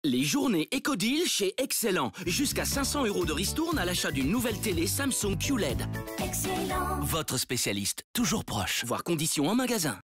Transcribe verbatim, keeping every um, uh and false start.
Les journées Ecodeal chez Excellent. Jusqu'à cinq cents euros de ristourne à l'achat d'une nouvelle télé Samsung Q L E D. Excellent. Votre spécialiste, toujours proche. Voir conditions en magasin.